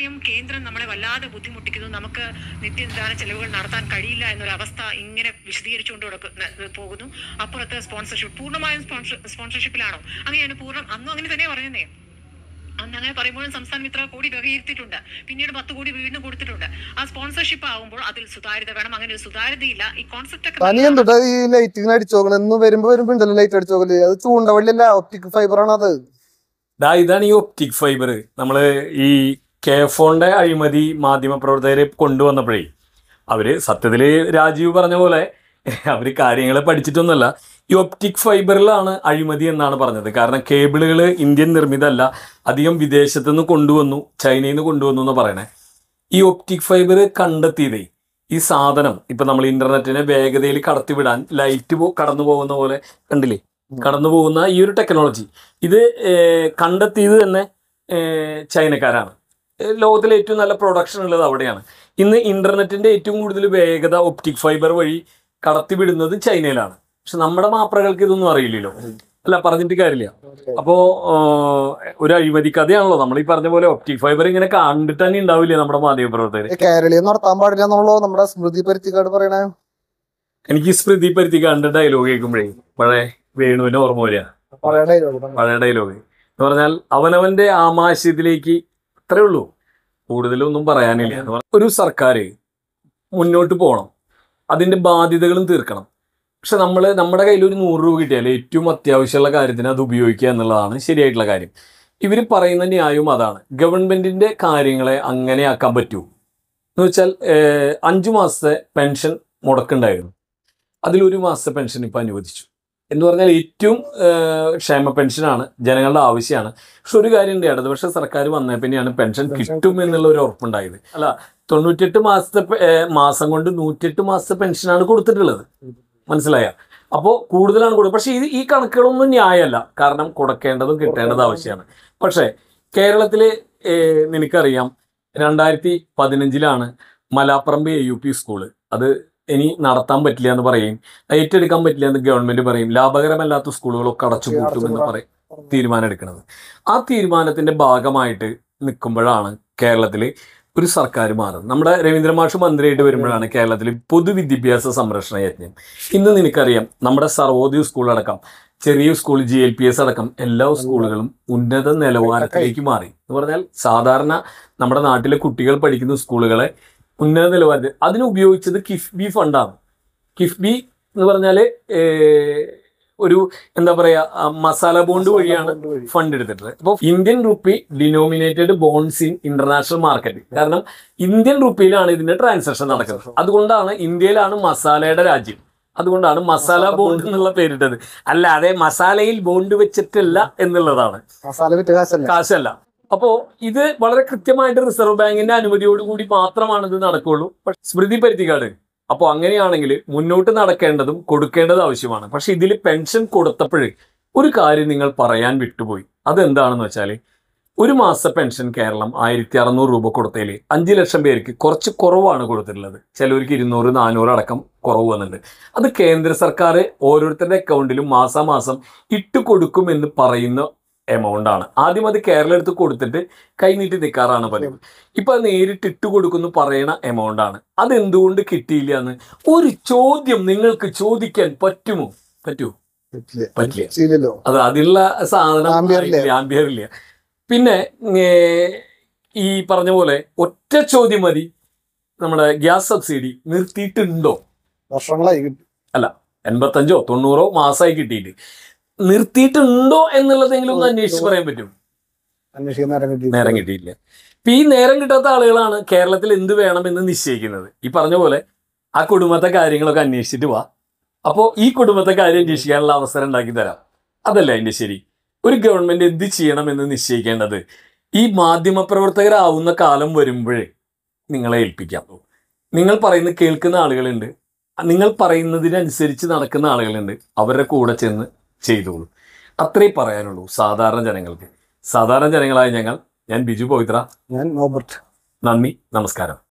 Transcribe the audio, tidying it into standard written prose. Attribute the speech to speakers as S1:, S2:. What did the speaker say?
S1: കേന്ദ്രം നമ്മളെ വല്ലാതെ ബുദ്ധിമുട്ടിക്കുന്നു. നമുക്ക് നിത്യനിദാന ചെലവുകൾ നടത്താൻ കഴിയില്ല എന്നൊരവസ്ഥ ഇങ്ങനെ വിശദീകരിച്ചുകൊണ്ട് പോകുന്നു. അപ്പുറത്ത് സ്പോൺസർഷിപ്പ് പൂർണ്ണമായും സ്പോൺസർഷിപ്പിലാണോ? അങ്ങനെയാണ് പൂർണ്ണം. അന്നും അങ്ങനെ തന്നെ പറയുന്നേ. അന്ന് അങ്ങനെ പറയുമ്പോഴും സംസ്ഥാനം ഇത്ര കോടി വകയിരുത്തിയിട്ടുണ്ട്. പിന്നീട് 10 കോടി വീണ്ടും കൊടുത്തിട്ടുണ്ട്. ആ സ്പോൺസർഷിപ്പ് ആകുമ്പോൾ അതിൽ സുതാര്യത വേണം. അങ്ങനെ ഒരു സുതാര്യതയില്ല. ഈ കോൺസെപ്റ്റ് ഒക്കെ
S2: ഇതാണ് ഈ ഒപ്റ്റിക് ഫൈബർ. നമ്മള് ഈ കെഫോണിന്റെ അഴിമതി മാധ്യമപ്രവർത്തകരെ കൊണ്ടുവന്നപ്പോഴേ അവര് സത്യത്തില് രാജീവ് പറഞ്ഞ പോലെ അവര് കാര്യങ്ങൾ പഠിച്ചിട്ടൊന്നുമല്ല. ഈ ഒപ്റ്റിക് ഫൈബറിലാണ് അഴിമതി എന്നാണ് പറഞ്ഞത്. കാരണം കേബിളുകൾ ഇന്ത്യൻ നിർമ്മിതമല്ല, അധികം വിദേശത്തു നിന്ന് കൊണ്ടുവന്നു, ചൈനയിൽ നിന്ന് കൊണ്ടുവന്നു എന്ന് പറയണേ. ഈ ഒപ്റ്റിക് ഫൈബർ കണ്ടെത്തിയതേ ഈ സാധനം ഇപ്പൊ നമ്മൾ ഇന്റർനെറ്റിനെ വേഗതയിൽ കടത്തിവിടാൻ ലൈറ്റ് കടന്നു പോകുന്ന പോലെ കണ്ടില്ലേ, കടന്നു പോകുന്ന ഈ ഒരു ടെക്നോളജി ഇത് കണ്ടെത്തിയത് തന്നെ ചൈനക്കാരാണ്. ലോകത്തിലെ ഏറ്റവും നല്ല പ്രൊഡക്ഷൻ ഉള്ളത് അവിടെയാണ്. ഇന്ന് ഇന്റർനെറ്റിന്റെ ഏറ്റവും കൂടുതൽ വേഗത ഒപ്റ്റിക് ഫൈബർ വഴി കടത്തിവിടുന്നത് ചൈനയിലാണ്. പക്ഷെ നമ്മുടെ മാപ്രകൾക്ക് ഇതൊന്നും അറിയില്ലല്ലോ, അല്ല പറഞ്ഞിട്ട് കാര്യമില്ല. അപ്പോ ഒരു അഴിമതി കഥയാണല്ലോ നമ്മൾ ഈ പറഞ്ഞ പോലെ. ഒപ്റ്റിക് ഫൈബർ ഇങ്ങനെ കണ്ടിട്ട് തന്നെ ഉണ്ടാവില്ലേ നമ്മുടെ മാധ്യമപ്രവർത്തകർ.
S3: കേരളീയം നടത്താൻ പാടില്ല എന്നുള്ളൂ നമ്മുടെ സ്മൃതി പരുത്തിക്കാട് പറയണേ.
S2: എനിക്ക് സ്മൃതി പരുത്തിക്കാടിന്റെ ഡയലോഗ് കേൾക്കുമ്പോഴേ പഴയ വേണുവിന്റെ ഓർമ്മ വരിക. പഴയ ഡയലോഗ് എന്ന് പറഞ്ഞാൽ അവനവന്റെ ആമാശയത്തിലേക്ക് അത്രേ ഉള്ളൂ, കൂടുതലൊന്നും പറയാനില്ല. ഒരു സർക്കാർ മുന്നോട്ട് പോകണം, അതിന്റെ ബാധ്യതകളും തീർക്കണം. പക്ഷെ നമ്മുടെ കയ്യിൽ ഒരു 100 രൂപ കിട്ടിയാൽ ഏറ്റവും അത്യാവശ്യമുള്ള കാര്യത്തിന് അത് ഉപയോഗിക്കുക എന്നുള്ളതാണ് ശരിയായിട്ടുള്ള കാര്യം. ഇവർ പറയുന്ന ന്യായവും അതാണ്. ഗവൺമെന്റിന്റെ കാര്യങ്ങളെ അങ്ങനെ ആക്കാൻ പറ്റൂ എന്ന് വെച്ചാൽ 5 മാസത്തെ പെൻഷൻ മുടക്കുണ്ടായിരുന്നു, അതിലൊരു മാസത്തെ പെൻഷൻ ഇപ്പം അനുവദിച്ചു എന്ന് പറഞ്ഞാൽ ഏറ്റവും ക്ഷേമ പെൻഷനാണ്, ജനങ്ങളുടെ ആവശ്യമാണ്. പക്ഷെ ഒരു കാര്യമുണ്ട്, ഇടതുപക്ഷ സർക്കാർ വന്നേ പിന്നെയാണ് പെൻഷൻ കിട്ടും എന്നുള്ള ഒരു ഉറപ്പുണ്ടായത്. അല്ല, 98 മാസം കൊണ്ട് 108 മാസത്തെ പെൻഷനാണ് കൊടുത്തിട്ടുള്ളത്. മനസ്സിലായ? അപ്പോൾ കൂടുതലാണ് കൊടുക്കുക. പക്ഷെ ഈ കണക്കുകളൊന്നും ന്യായമല്ല, കാരണം കൊടുക്കേണ്ടതും കിട്ടേണ്ടതും ആവശ്യമാണ്. പക്ഷേ കേരളത്തിൽ നിനക്കറിയാം 2015 മലാപ്പറമ്പ് AUP സ്കൂള് അത് ഇനി നടത്താൻ പറ്റില്ല എന്ന് പറയും, ഏറ്റെടുക്കാൻ പറ്റില്ല എന്ന് ഗവൺമെന്റ് പറയും, ലാഭകരമല്ലാത്ത സ്കൂളുകളൊക്കെ അടച്ചുപൂട്ടുമെന്ന് പറയും തീരുമാനം എടുക്കുന്നത്. ആ തീരുമാനത്തിന്റെ ഭാഗമായിട്ട് നിൽക്കുമ്പോഴാണ് കേരളത്തിൽ ഒരു സർക്കാർ മാറുന്നത്. നമ്മുടെ രവീന്ദ്ര മാഷ് മന്ത്രിയായിട്ട് വരുമ്പോഴാണ് കേരളത്തിൽ പൊതുവിദ്യാഭ്യാസ സംരക്ഷണ യജ്ഞം. ഇന്ന് നിനക്കറിയാം നമ്മുടെ സർവോദയ സ്കൂളടക്കം, ചെറിയ സ്കൂൾ GLPS അടക്കം എല്ലാ സ്കൂളുകളും ഉന്നത നിലവാരത്തിലേക്ക് മാറി. എന്ന് പറഞ്ഞാൽ സാധാരണ നമ്മുടെ നാട്ടിലെ കുട്ടികൾ പഠിക്കുന്ന സ്കൂളുകളെ ഉന്നത നിലവാരത്തിൽ അതിനുപയോഗിച്ചത് കിഫ്ബി ഫണ്ടാണ്. കിഫ്ബി എന്ന് പറഞ്ഞാൽ ഒരു എന്താ പറയാ മസാല ബോണ്ട് വഴിയാണ് ഫണ്ട് എടുത്തിട്ടുള്ളത്. അപ്പോൾ Indian rupee denominated bonds in international market. കാരണം ഇന്ത്യൻ റുപ്പിയിലാണ് ഇതിന്റെ ട്രാൻസാക്ഷൻ നടക്കുന്നത്. അതുകൊണ്ടാണ് ഇന്ത്യയിലാണ് മസാലയുടെ രാജ്യം. അതുകൊണ്ടാണ് മസാല ബോണ്ട് എന്നുള്ള പേരിട്ടത്. അല്ലാതെ മസാലയിൽ ബോണ്ട് വെച്ചിട്ടില്ല എന്നുള്ളതാണ്, കാശല്ല. അപ്പോ ഇത് വളരെ കൃത്യമായിട്ട് റിസർവ് ബാങ്കിന്റെ അനുമതിയോടുകൂടി മാത്രമാണ് ഇത് നടക്കുള്ളൂ. സ്മൃതി പരുത്തിക്കാട് അപ്പോൾ അങ്ങനെയാണെങ്കിൽ മുന്നോട്ട് നടക്കേണ്ടതും കൊടുക്കേണ്ടതും ആവശ്യമാണ്. പക്ഷെ ഇതിൽ പെൻഷൻ കൊടുത്തപ്പോഴേ ഒരു കാര്യം നിങ്ങൾ പറയാൻ വിട്ടുപോയി. അതെന്താണെന്ന് വെച്ചാൽ ഒരു മാസ പെൻഷൻ കേരളം 1600 രൂപ കൊടുത്തതിൽ 5 ലക്ഷം പേർക്ക് കുറച്ച് കുറവാണ് കൊടുത്തിട്ടുള്ളത്. ചിലവർക്ക് 200, 400 അടക്കം കുറവ് വന്നിട്ടുണ്ട്. അത് കേന്ദ്ര സർക്കാർ ഓരോരുത്തരുടെ അക്കൗണ്ടിലും മാസാമാസം ഇട്ട് കൊടുക്കുമെന്ന് പറയുന്ന എമൗണ്ട് ആണ്. ആദ്യം അത് കേരളം എടുത്ത് കൊടുത്തിട്ട് കൈനീട്ടി നിൽക്കാറാണ് പതിവ്. ഇപ്പൊ അത് നേരിട്ട് ഇട്ട് കൊടുക്കുന്നു പറയണ എമൗണ്ട് ആണ്. അതെന്തുകൊണ്ട് കിട്ടിയില്ല എന്ന് ഒരു ചോദ്യം നിങ്ങൾക്ക് ചോദിക്കാൻ പറ്റുമോ? പറ്റില്ല. അത് അതിലുള്ള സാധനം ആംബിയറില്ല. പിന്നെ ഈ പറഞ്ഞ പോലെ ഒറ്റ ചോദ്യം മതി, നമ്മുടെ ഗ്യാസ് സബ്സിഡി നിർത്തിയിട്ടുണ്ടോ?
S3: വർഷങ്ങളായി
S2: അല്ല 85 90 മാസമായി കിട്ടിയിട്ട് നിർത്തിയിട്ടുണ്ടോ എന്നുള്ളതെങ്കിലും ഒന്ന് അന്വേഷിച്ച് പറയാൻ പറ്റും. നേരം കിട്ടിയില്ല. ഇപ്പൊ ഈ നേരം കിട്ടാത്ത ആളുകളാണ് കേരളത്തിൽ എന്ത് വേണമെന്ന് നിശ്ചയിക്കുന്നത്. ഈ പറഞ്ഞ പോലെ ആ കുടുംബത്തെ കാര്യങ്ങളൊക്കെ അന്വേഷിച്ചിട്ട് വാ, അപ്പോൾ ഈ കുടുംബത്തെ കാര്യം അന്വേഷിക്കാനുള്ള അവസരം ഉണ്ടാക്കി തരാം. അതല്ല അതിന്റെ ശരി. ഒരു ഗവൺമെന്റ് എന്ത് ചെയ്യണമെന്ന് നിശ്ചയിക്കേണ്ടത് ഈ മാധ്യമപ്രവർത്തകരാവുന്ന കാലം വരുമ്പോഴേ നിങ്ങളെ ഏൽപ്പിക്കാം. നിങ്ങൾ പറയുന്നത് കേൾക്കുന്ന ആളുകളുണ്ട്, നിങ്ങൾ പറയുന്നതിനനുസരിച്ച് നടക്കുന്ന ആളുകളുണ്ട്, അവരുടെ കൂടെ ചെന്ന് ചെയ്തോളൂ. അത്രേ പറയാനുള്ളൂ സാധാരണ ജനങ്ങൾക്ക്. സാധാരണ ജനങ്ങളായ ഞാൻ ബിജു പവിത്ര,
S3: ഞാൻ നോബർട്ട്.
S2: നന്ദി, നമസ്കാരം.